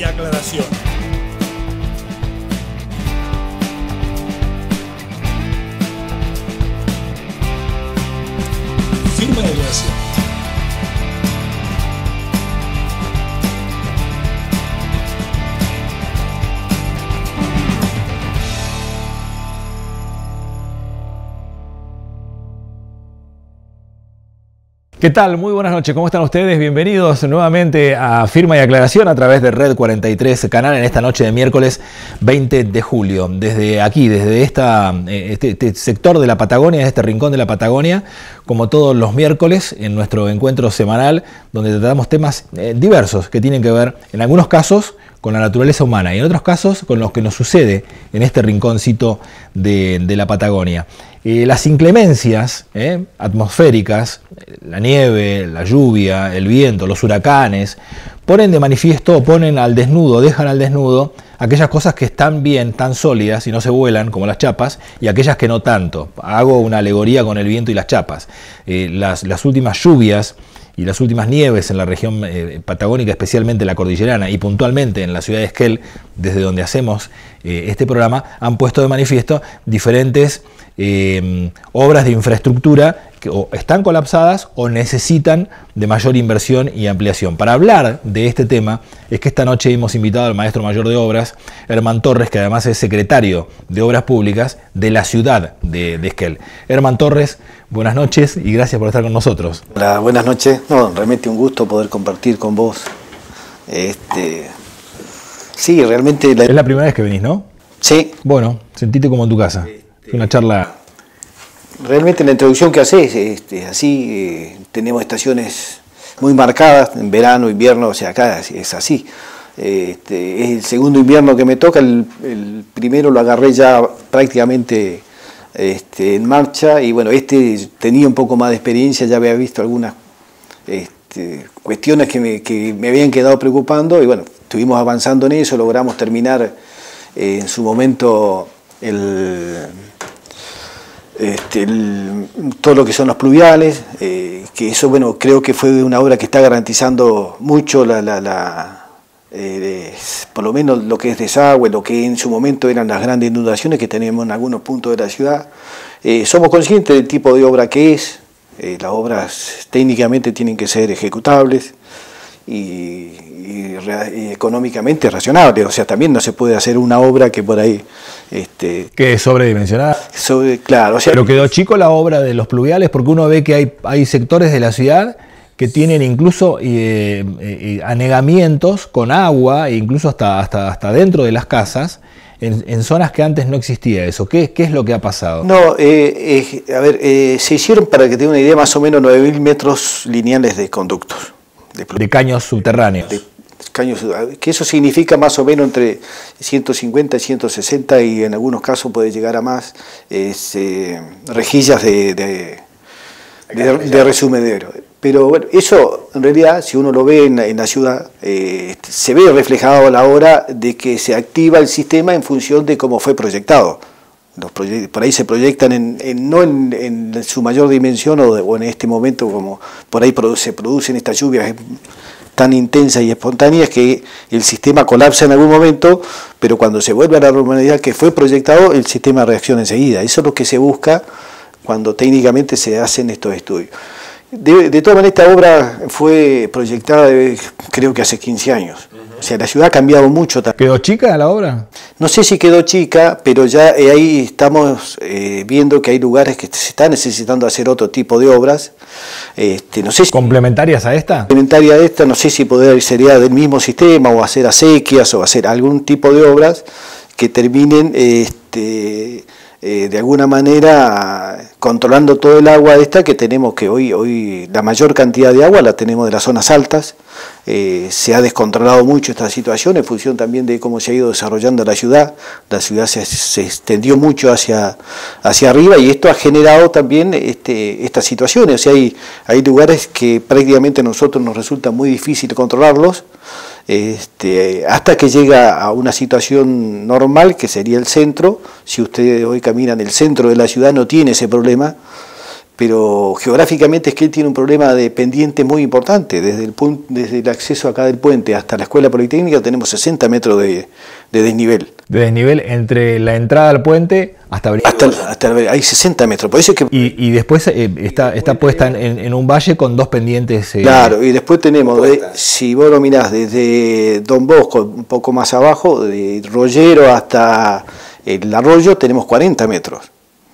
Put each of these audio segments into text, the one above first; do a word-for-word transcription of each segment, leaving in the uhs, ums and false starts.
y aclaración. Firma y aclaración. ¿Qué tal? Muy buenas noches, ¿cómo están ustedes? Bienvenidos nuevamente a Firma y Aclaración a través de Red cuarenta y tres Canal en esta noche de miércoles veinte de julio. Desde aquí, desde esta, este, este sector de la Patagonia, este rincón de la Patagonia, como todos los miércoles en nuestro encuentro semanal, donde tratamos temas eh, diversos que tienen que ver, en algunos casos, con la naturaleza humana y en otros casos con lo que nos sucede en este rinconcito de, de la Patagonia. Eh, las inclemencias eh, atmosféricas, la nieve, la lluvia, el viento, los huracanes, ponen de manifiesto, ponen al desnudo, dejan al desnudo aquellas cosas que están bien, tan sólidas y no se vuelan como las chapas, y aquellas que no tanto. Hago una alegoría con el viento y las chapas. Eh, las, las últimas lluvias y las últimas nieves en la región eh, patagónica, especialmente la cordillerana y puntualmente en la ciudad de Esquel, desde donde hacemos eh, este programa, han puesto de manifiesto diferentes eh, obras de infraestructura que o están colapsadas o necesitan de mayor inversión y ampliación. Para hablar de este tema es que esta noche hemos invitado al maestro mayor de obras, Herman Torres, que además es secretario de Obras Públicas de la ciudad de, de Esquel. Herman Torres, buenas noches y gracias por estar con nosotros. Hola, buenas noches. No, realmente un gusto poder compartir con vos. Este, sí, realmente... La... Es la primera vez que venís, ¿no? Sí. Bueno, sentite como en tu casa. Este... Es una charla... Realmente la introducción que haces, este, así, eh, tenemos estaciones muy marcadas, en verano, invierno, o sea, acá es así. Este, es el segundo invierno que me toca, el, el primero lo agarré ya prácticamente este, en marcha, y bueno, este tenía un poco más de experiencia, ya había visto algunas este, cuestiones que me, que me habían quedado preocupando, y bueno, estuvimos avanzando en eso, logramos terminar eh, en su momento el... Este, el, todo lo que son los pluviales, eh, que eso, bueno, creo que fue una obra que está garantizando mucho la, la, la eh, por lo menos lo que es desagüe, lo que en su momento eran las grandes inundaciones que tenemos en algunos puntos de la ciudad. Eh, somos conscientes del tipo de obra que es, eh, las obras técnicamente tienen que ser ejecutables y, y, y económicamente razonables, o sea, también no se puede hacer una obra que por ahí... Este, que es sobredimensionada. Sobre, claro, o sea, pero quedó chico la obra de los pluviales, porque uno ve que hay, hay sectores de la ciudad que tienen incluso eh, eh, anegamientos con agua, e incluso hasta, hasta, hasta dentro de las casas, en, en zonas que antes no existía eso. ¿Qué, qué es lo que ha pasado? No, eh, eh, a ver, eh, se hicieron, para que tenga una idea, más o menos nueve mil metros lineales de conductos. De, de caños subterráneos. De, caños, que eso significa más o menos entre ciento cincuenta y ciento sesenta, y en algunos casos puede llegar a más, es, eh, rejillas de, de, de, de resumidero. Pero bueno, eso en realidad, si uno lo ve en, en la ciudad, eh, se ve reflejado a la hora de que se activa el sistema en función de cómo fue proyectado. Los por ahí se proyectan en, en, no en, en su mayor dimensión o, de, o en este momento como por ahí produce, se producen estas lluvias tan intensas y espontáneas que el sistema colapsa en algún momento, pero cuando se vuelve a la normalidad que fue proyectado, el sistema reacciona enseguida. Eso es lo que se busca cuando técnicamente se hacen estos estudios. De, de todas maneras, esta obra fue proyectada de, creo que hace quince años. O sea, la ciudad ha cambiado mucho. ¿Quedó chica la obra? No sé si quedó chica, pero ya eh, ahí estamos eh, viendo que hay lugares que se están necesitando hacer otro tipo de obras. Este, no sé si, ¿complementarias a esta? Complementaria a esta, no sé si poder, sería del mismo sistema o hacer acequias o hacer algún tipo de obras que terminen este, eh, de alguna manera controlando todo el agua esta que tenemos, que hoy, hoy la mayor cantidad de agua la tenemos de las zonas altas. Eh, se ha descontrolado mucho esta situación en función también de cómo se ha ido desarrollando la ciudad. La ciudad se, se extendió mucho hacia, hacia arriba y esto ha generado también este, estas situaciones. O sea, hay, hay lugares que prácticamente a nosotros nos resulta muy difícil controlarlos este, hasta que llega a una situación normal que sería el centro. Si ustedes hoy caminan el centro de la ciudad no tiene ese problema. pero geográficamente Esquel tiene un problema de pendiente muy importante. Desde el, punto, desde el acceso acá del puente hasta la Escuela Politécnica tenemos sesenta metros de, de desnivel. De desnivel entre la entrada al puente hasta... Hasta, hasta hay sesenta metros. Por eso es que... Y, y después eh, está, está puesta en, en un valle con dos pendientes... Eh, claro, y después tenemos, de, si vos lo mirás desde Don Bosco, un poco más abajo, de Rollero hasta el arroyo, tenemos cuarenta metros.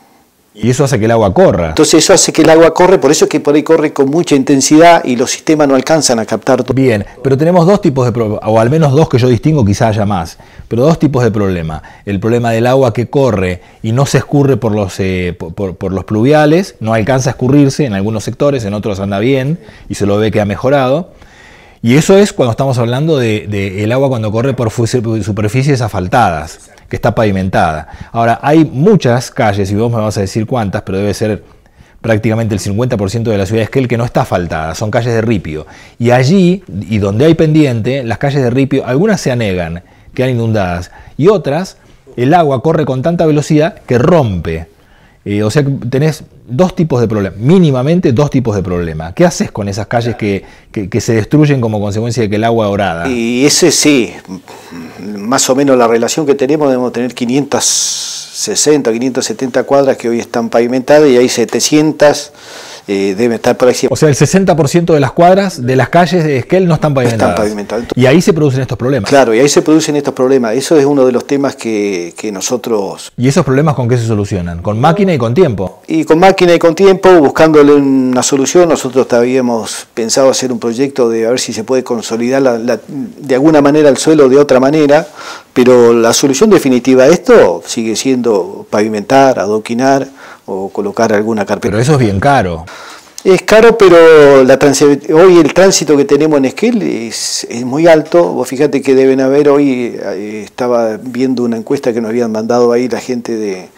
Y eso hace que el agua corra. Entonces eso hace que el agua corre, por eso es que por ahí corre con mucha intensidad y los sistemas no alcanzan a captar todo. Bien, pero tenemos dos tipos de problemas, o al menos dos que yo distingo, quizá haya más, pero dos tipos de problema. El problema del agua que corre y no se escurre por los, eh, por, por, por los pluviales, no alcanza a escurrirse en algunos sectores, en otros anda bien y se lo ve que ha mejorado. Y eso es cuando estamos hablando de, de el agua cuando corre por superficies asfaltadas, que está pavimentada. Ahora, hay muchas calles, y vos me vas a decir cuántas, pero debe ser prácticamente el cincuenta por ciento de la ciudad de Esquel que no está asfaltada, son calles de ripio. Y allí, y donde hay pendiente, las calles de ripio, algunas se anegan, quedan inundadas, y otras, el agua corre con tanta velocidad que rompe. Eh, o sea que tenés dos tipos de problemas, mínimamente dos tipos de problemas. ¿Qué haces con esas calles que, que, que se destruyen como consecuencia de que el agua orada? Y ese sí, más o menos la relación que tenemos, debemos tener quinientas sesenta, quinientas setenta cuadras que hoy están pavimentadas y hay setecientas, eh, deben estar por ahí. O sea, el sesenta por ciento de las cuadras de las calles de Esquel no están pavimentadas. Están pavimentadas. Y ahí se producen estos problemas. Claro, y ahí se producen estos problemas. Eso es uno de los temas que, que nosotros... ¿Y esos problemas con qué se solucionan? ¿Con máquina y con tiempo? Y con máquina y con tiempo, buscándole una solución. Nosotros habíamos pensado hacer un proyecto de a ver si se puede consolidar la, la, de alguna manera el suelo de otra manera, pero la solución definitiva a esto sigue siendo pavimentar, adoquinar o colocar alguna carpeta. Pero eso es bien caro. Es caro, pero la hoy el tránsito que tenemos en Esquel es, es muy alto. Vos fíjate que deben haber, hoy eh, estaba viendo una encuesta que nos habían mandado ahí la gente de,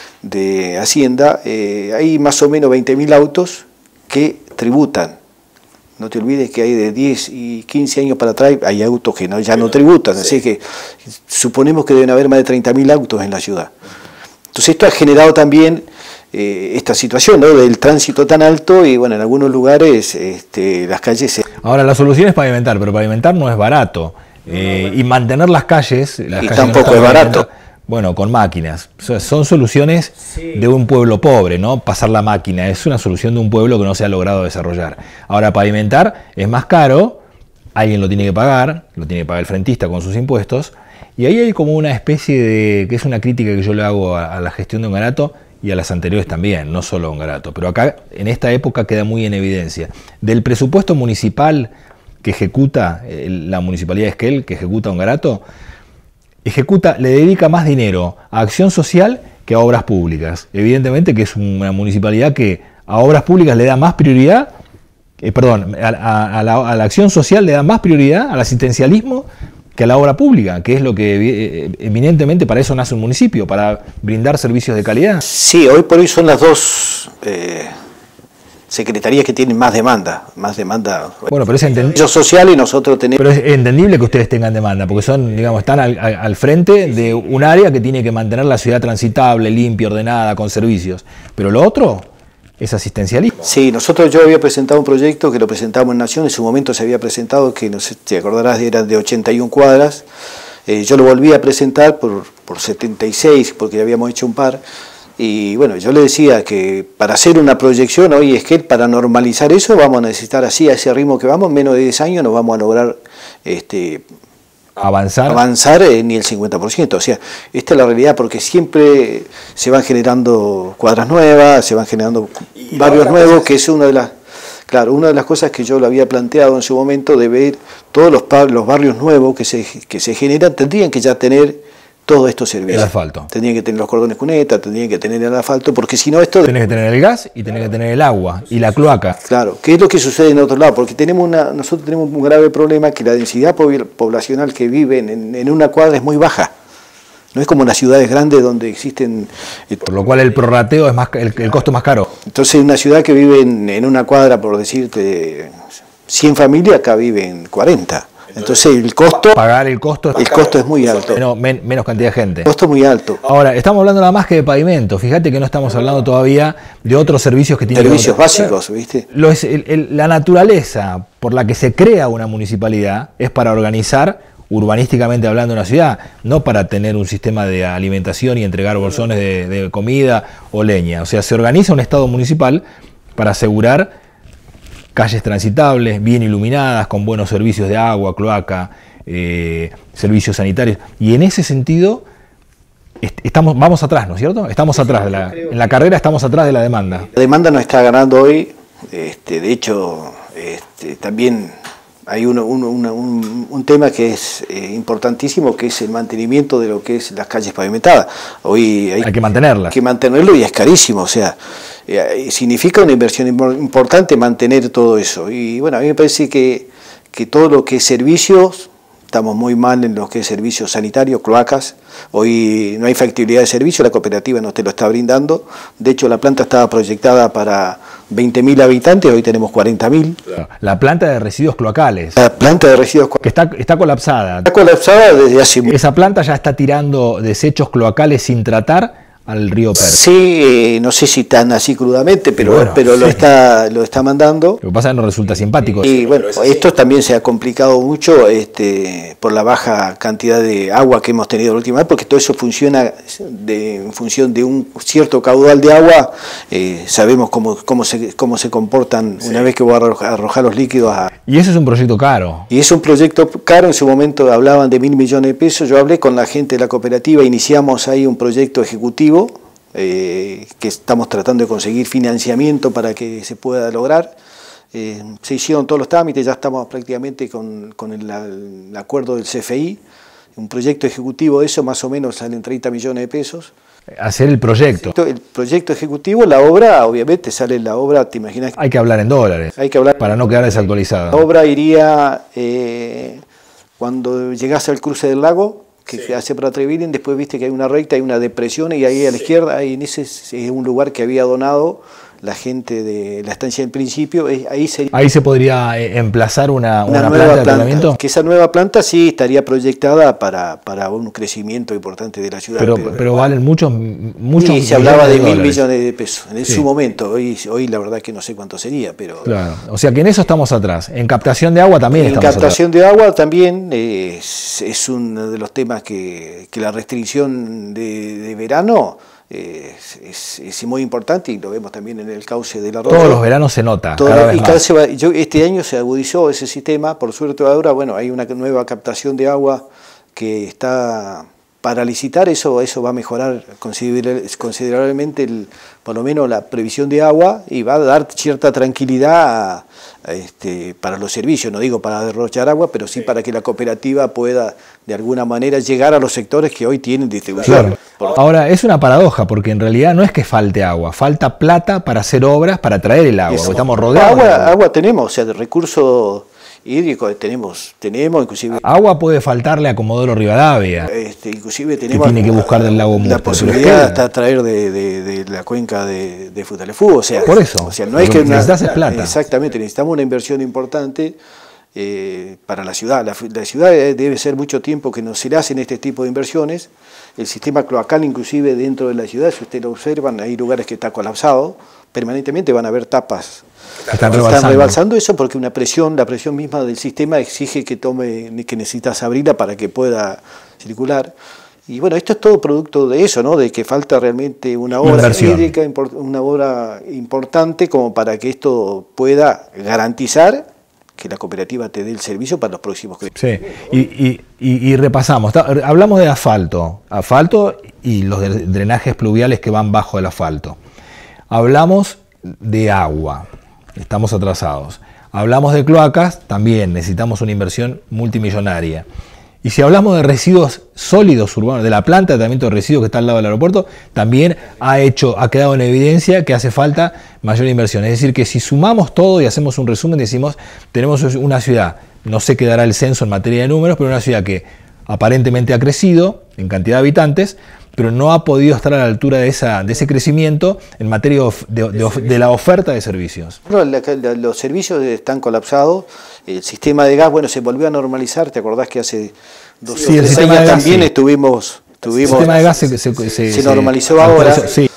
de Hacienda, eh, hay más o menos veinte mil autos que tributan. No te olvides que hay de diez y quince años para atrás, hay autos que no, ya no tributan, así que suponemos que deben haber más de treinta mil autos en la ciudad. Entonces esto ha generado también eh, esta situación, ¿no?, del tránsito tan alto y bueno, en algunos lugares este, las calles... Se... Ahora la solución es pavimentar, pero pavimentar no es barato. Eh, y mantener las calles... Las y calles tampoco no es barato. Bueno, con máquinas. Son soluciones de un pueblo pobre, ¿no? Pasar la máquina es una solución de un pueblo que no se ha logrado desarrollar. Ahora, pavimentar es más caro, alguien lo tiene que pagar, lo tiene que pagar el frentista con sus impuestos, y ahí hay como una especie de, que es una crítica que yo le hago a, a la gestión de Ongarato y a las anteriores también, no solo a Ongarato, pero acá en esta época queda muy en evidencia. Del presupuesto municipal que ejecuta eh, la Municipalidad de Esquel, que ejecuta Ongarato, ejecuta, le dedica más dinero a acción social que a obras públicas. Evidentemente que es una municipalidad que a obras públicas le da más prioridad, eh, perdón, a, a, a, la, a la acción social le da más prioridad, al asistencialismo, que a la obra pública, que es lo que eh, eminentemente para eso nace un municipio, para brindar servicios de calidad. Sí, hoy por hoy son las dos... Eh... secretarías que tienen más demanda, más demanda. Bueno, pero es entendible. Ellos sociales y nosotros tenemos. Pero es entendible que ustedes tengan demanda, porque son, digamos, están al, al frente de un área que tiene que mantener la ciudad transitable, limpia, ordenada, con servicios. Pero lo otro es asistencialismo. Sí, nosotros yo había presentado un proyecto que lo presentamos en Nación, en su momento se había presentado, que no sé, te acordarás, era de ochenta y una cuadras. Eh, yo lo volví a presentar por, por setenta y seis, porque ya habíamos hecho un par. Y bueno, yo le decía que para hacer una proyección hoy es que para normalizar eso vamos a necesitar así, a ese ritmo que vamos, menos de diez años nos vamos a lograr este, avanzar, avanzar eh, ni el cincuenta por ciento. O sea, esta es la realidad porque siempre se van generando cuadras nuevas, se van generando y barrios nuevos, que es una de las... Claro, una de las cosas que yo lo había planteado en su momento de ver todos los, los barrios nuevos que se, que se generan, tendrían que ya tener todos estos servicios. El asfalto. Tendrían que tener los cordones cuneta, tendrían que tener el asfalto, porque si no esto... Tenés que tener el gas y tenés que tener el agua y la cloaca. Claro, ¿qué es lo que sucede en otro lado? Porque tenemos una, nosotros tenemos un grave problema que la densidad poblacional que vive en, en una cuadra es muy baja. No es como en las ciudades grandes donde existen... Por lo cual el prorrateo es más, el, el costo más caro. Entonces en una ciudad que vive en, en una cuadra, por decirte, cien familias, acá viven cuarenta. Entonces el costo, pagar el costo, el costo es muy alto. Menos, men, menos cantidad de gente. El costo es muy alto. Ahora, estamos hablando nada más que de pavimento. Fíjate que no estamos hablando todavía de otros servicios que tienen servicios que básicos, ¿viste? Lo es, el, el, la naturaleza por la que se crea una municipalidad es para organizar, urbanísticamente hablando, una ciudad, no para tener un sistema de alimentación y entregar bolsones de, de comida o leña. O sea, se organiza un estado municipal para asegurar calles transitables, bien iluminadas, con buenos servicios de agua, cloaca, eh, servicios sanitarios. Y en ese sentido, est estamos, vamos atrás, ¿no es cierto? Estamos atrás, de la, en la carrera estamos atrás de la demanda. La demanda nos está ganando hoy, este, de hecho, este, también hay uno, uno, una, un, un tema que es eh, importantísimo, que es el mantenimiento de lo que es las calles pavimentadas. Hoy hay, hay que mantenerlas. Hay que mantenerlo y es carísimo, o sea, eh, significa una inversión importante mantener todo eso. Y bueno, a mí me parece que, que todo lo que es servicios, estamos muy mal en lo que es servicios sanitarios, cloacas. Hoy no hay factibilidad de servicio, la cooperativa no te lo está brindando. De hecho, la planta estaba proyectada para veinte mil habitantes, hoy tenemos cuarenta mil. La planta de residuos cloacales. La planta de residuos que está, está colapsada. Está colapsada desde hace mucho. Esa planta ya está tirando desechos cloacales sin tratar al río Perla. Sí, eh, no sé si tan así crudamente, pero, bueno, pero sí. lo está lo está mandando. Lo que pasa es que no resulta simpático. Y bueno, esto también se ha complicado mucho este, por la baja cantidad de agua que hemos tenido la última vez, porque todo eso funciona de, en función de un cierto caudal de agua. Eh, sabemos cómo, cómo, se, cómo se comportan sí. Una vez que voy a arrojar, arrojar los líquidos. A... Y eso es un proyecto caro. Y es un proyecto caro, en su momento hablaban de mil millones de pesos. Yo hablé con la gente de la cooperativa, iniciamos ahí un proyecto ejecutivo. Eh, que estamos tratando de conseguir financiamiento para que se pueda lograr. Eh, se hicieron todos los trámites, ya estamos prácticamente con, con el, el acuerdo del C F I. Un proyecto ejecutivo de eso más o menos salen treinta millones de pesos. Hacer el proyecto. El proyecto ejecutivo, la obra, obviamente sale la obra, te imaginas. Hay que hablar en dólares. Hay que hablar. Para no quedar desactualizada. La obra iría eh, cuando llegase al cruce del lago, que sí. hace para Trevilen, después viste que hay una recta, hay una depresión y ahí a la sí. izquierda, ahí en ese es un lugar que había donado la gente de la estancia del principio, ahí sería, ahí se podría emplazar una, una, una nueva planta de planta, tratamiento. Que esa nueva planta sí estaría proyectada para, para un crecimiento importante de la ciudad. Pero, pero, pero valen muchos, muchos y se hablaba de, de mil dólares. millones de pesos en sí. su momento, hoy, hoy la verdad que no sé cuánto sería, pero... Claro, o sea que en eso estamos atrás, en captación de agua también en estamos captación atrás. de agua también eh, es, es uno de los temas que, que la restricción de, de verano... Es, es, es muy importante y lo vemos también en el cauce del arroyo. Todos los veranos se nota. Todo, cada vez y cada más. se va, yo, este año se agudizó ese sistema, por suerte ahora bueno, hay una nueva captación de agua que está para licitar, eso, eso va a mejorar considerablemente el, por lo menos la previsión de agua y va a dar cierta tranquilidad a, a este, para los servicios, no digo para derrochar agua, pero sí, sí para que la cooperativa pueda de alguna manera llegar a los sectores que hoy tienen distribución. Claro. Ahora, es una paradoja, porque en realidad no es que falte agua, falta plata para hacer obras, para traer el agua, porque estamos rodeados. Agua, de agua. agua tenemos, o sea, de recursos hídricos tenemos, tenemos inclusive... Agua puede faltarle a Comodoro Rivadavia, este, inclusive tenemos que tiene que buscar del lago la posibilidad de traer de, de, de la cuenca de, de Futaleufú, o sea... Por eso, o sea, no es que una, necesitas plata. Exactamente, necesitamos una inversión importante eh, para la ciudad. La, la ciudad debe ser mucho tiempo que no se le hacen este tipo de inversiones. El sistema cloacal, inclusive dentro de la ciudad, si ustedes lo observan, hay lugares que está colapsado, permanentemente van a haber tapas. Están rebalsando. rebalsando. rebalsando eso porque una presión, la presión misma del sistema exige que tome, que necesitas abrirla para que pueda circular. Y bueno, esto es todo producto de eso, ¿no? De que falta realmente una obra hídrica, una obra importante como para que esto pueda garantizar que la cooperativa te dé el servicio para los próximos. Sí, y, y, y, y repasamos, hablamos de asfalto, asfalto y los drenajes pluviales que van bajo el asfalto. Hablamos de agua, estamos atrasados. Hablamos de cloacas, también necesitamos una inversión multimillonaria. Y si hablamos de residuos sólidos urbanos, de la planta de tratamiento de residuos que está al lado del aeropuerto, también ha, hecho, ha quedado en evidencia que hace falta mayor inversión. Es decir, que si sumamos todo y hacemos un resumen, decimos, tenemos una ciudad, no sé qué dará el censo en materia de números, pero una ciudad que aparentemente ha crecido en cantidad de habitantes, pero no ha podido estar a la altura de, esa, de ese crecimiento en materia de, de, de, de la oferta de servicios. Bueno, la, la, los servicios están colapsados, el sistema de gas, bueno, se volvió a normalizar, ¿te acordás que hace dos sí, o tres años gas, también sí. estuvimos, estuvimos... El sistema de gas se, se, se, se normalizó se, ahora, sí.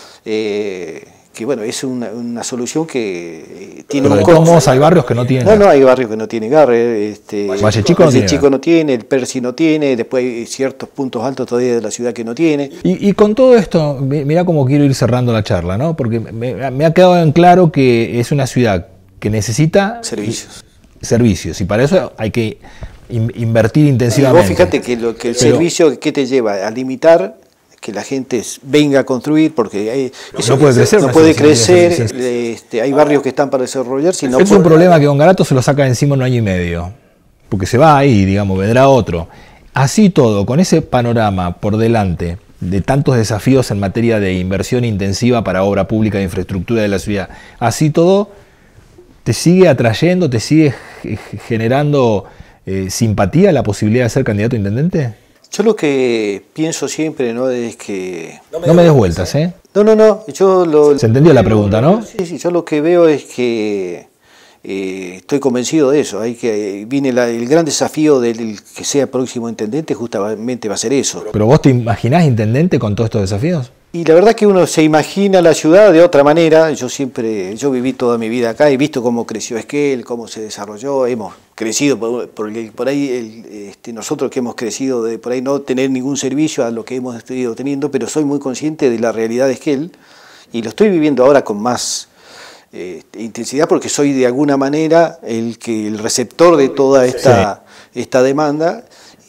eh, que bueno, es una, una solución que tiene pero un costo. Todos hay barrios que no tienen. No, no, hay barrios que no tienen gas. Este, Valle Chico, no, Valle tiene Chico no tiene, el Percy no tiene, después hay ciertos puntos altos todavía de la ciudad que no tiene. Y, y con todo esto, mira cómo quiero ir cerrando la charla, ¿no? Porque me, me ha quedado en claro que es una ciudad que necesita servicios. Y, servicios, y para eso hay que in, invertir intensivamente. Y vos fíjate que, lo, que el pero, servicio, ¿qué te lleva? A limitar que la gente venga a construir, porque hay, eso no puede crecer, no puede crecer este, hay barrios que están para desarrollar. Si no es puede... un problema que Don Garato se lo saca de encima en un año y medio, porque se va ahí, digamos, vendrá otro. Así todo, con ese panorama por delante de tantos desafíos en materia de inversión intensiva para obra pública e infraestructura de la ciudad, así todo, ¿te sigue atrayendo, te sigue generando eh, simpatía la posibilidad de ser candidato a intendente? Yo lo que pienso siempre, ¿no?, es que... No me, no me des vueltas, ¿eh? No, no, no. Yo lo, ¿Se entendió la pregunta, no? Sí, sí. Yo lo que veo es que eh, estoy convencido de eso. Hay que viene la, el gran desafío del que sea próximo intendente, justamente va a ser eso. ¿Pero vos te imaginás intendente con todos estos desafíos? Y la verdad que uno se imagina la ciudad de otra manera. Yo siempre, yo viví toda mi vida acá, he visto cómo creció Esquel, cómo se desarrolló, hemos crecido por, por, por ahí, el, este, nosotros que hemos crecido de por ahí no tener ningún servicio a lo que hemos ido teniendo, pero soy muy consciente de la realidad de Esquel y lo estoy viviendo ahora con más eh, intensidad porque soy de alguna manera el, que, el receptor de toda esta, sí. esta demanda.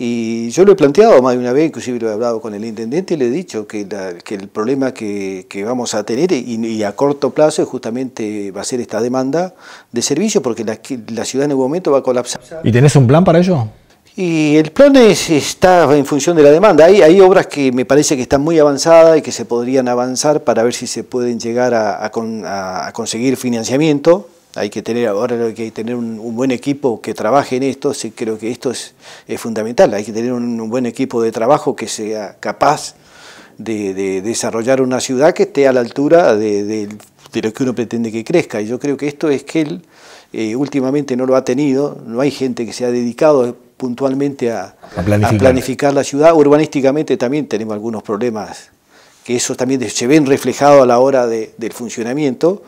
Y yo lo he planteado más de una vez, inclusive lo he hablado con el intendente y le he dicho que, la, que el problema que, que vamos a tener y, y a corto plazo justamente va a ser esta demanda de servicio porque la, la ciudad en algún momento va a colapsar. ¿Y tenés un plan para ello? Y el plan es, está en función de la demanda. Hay, hay obras que me parece que están muy avanzadas y que se podrían avanzar para ver si se pueden llegar a, a, con, a, a conseguir financiamiento. Hay que tener, ahora hay que tener un, un buen equipo que trabaje en esto, sí, creo que esto es, es fundamental, hay que tener un, un buen equipo de trabajo que sea capaz de, de desarrollar una ciudad que esté a la altura de, de, de lo que uno pretende que crezca, y yo creo que esto es que él eh, últimamente no lo ha tenido, no hay gente que se ha dedicado puntualmente a, a, planificar. a planificar la ciudad, urbanísticamente también tenemos algunos problemas, que esos también se ven reflejados a la hora de, del funcionamiento.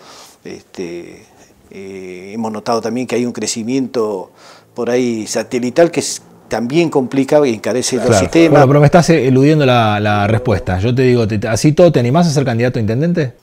este, Eh, hemos notado también que hay un crecimiento por ahí satelital que es, también complica y encarece claro. los sistemas. Bueno, pero me estás eludiendo la, la respuesta. Yo te digo, te, ¿así todo te animás a ser candidato a intendente?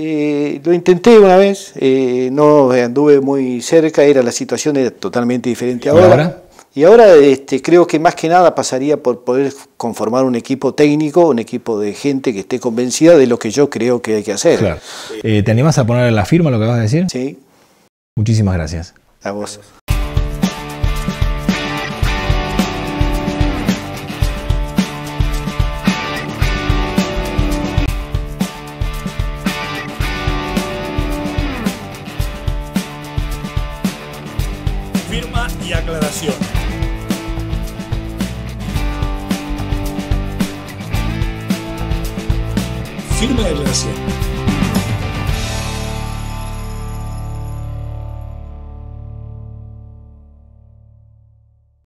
Eh, lo intenté una vez, eh, no anduve muy cerca, era la situación era totalmente diferente ahora. ahora? Y ahora este, creo que más que nada pasaría por poder conformar un equipo técnico, un equipo de gente que esté convencida de lo que yo creo que hay que hacer. Claro. Eh, ¿Te animás a poner la firma lo que vas a decir? Sí. Muchísimas gracias. A vos. Firma y aclaración. Firma y aclaración.